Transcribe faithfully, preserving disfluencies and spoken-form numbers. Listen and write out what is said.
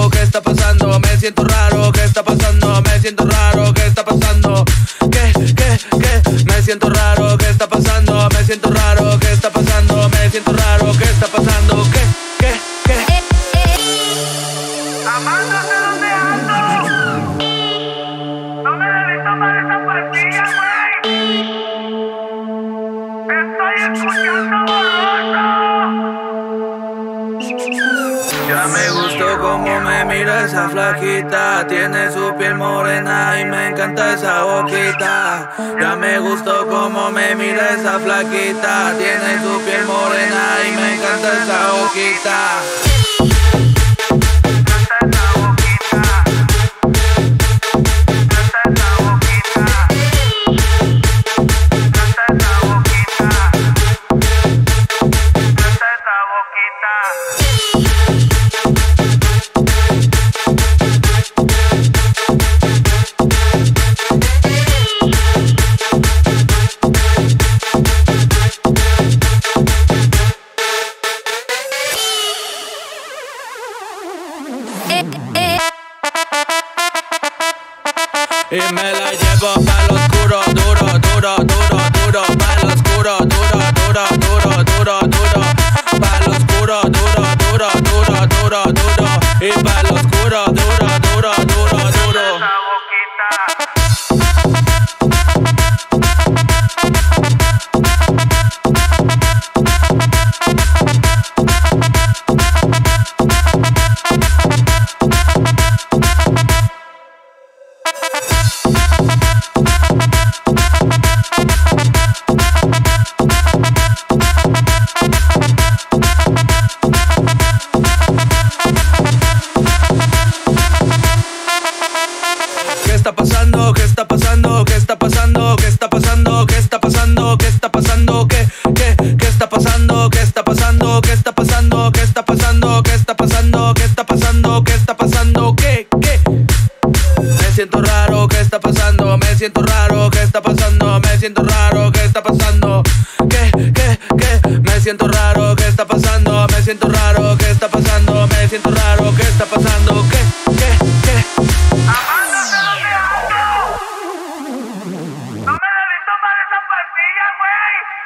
raro, ¿qué está pasando? Me siento raro, ¿qué está pasando? Me siento raro, ¿qué está pasando? ¿Qué, qué, qué? Me siento raro, ¿qué está pasando? Me siento raro, ¿qué está pasando? Me siento raro, ¿qué está pasando? ¿Qué, qué, qué? Amándose donde ando. No me debí tomar esa pastilla, güey. Estoy escuchando borroso. Ya me gustó como me mira esa flaquita. Tiene su piel morena y me encanta esa boquita. Ya me gustó como me mira esa flaquita. Tiene su piel morena y me encanta esa boquita. Y me la llevo pa' lo oscuro, duro, duro, duro, duro. Pa' lo oscuro, duro, duro, duro, duro, duro. Pa' lo oscuro, duro, duro, duro, duro, duro. Y pa' lo oscuro, duro, duro, duro, duro. ¿Qué está pasando? ¿Qué está pasando? ¿Qué está pasando? ¿Qué está pasando? ¿Qué está pasando? ¿Qué está pasando? ¿Qué, qué, qué está pasando? ¿Qué está pasando? ¿Qué está pasando? ¿Qué está pasando? ¿Qué está pasando? ¿Qué está pasando? ¿Qué está pasando? ¿Qué, qué? Me siento raro, ¿qué está pasando? Me siento raro, ¿qué está pasando? Me siento raro, ¿qué está pasando? ¿Qué, qué, qué? Me siento raro, ¿qué está pasando? Me siento raro, ¿qué está pasando? Me siento raro, ¿qué está pasando? ¿Qué, qué, qué? Amándose donde ando. No me debí tomar esa pastilla, güey.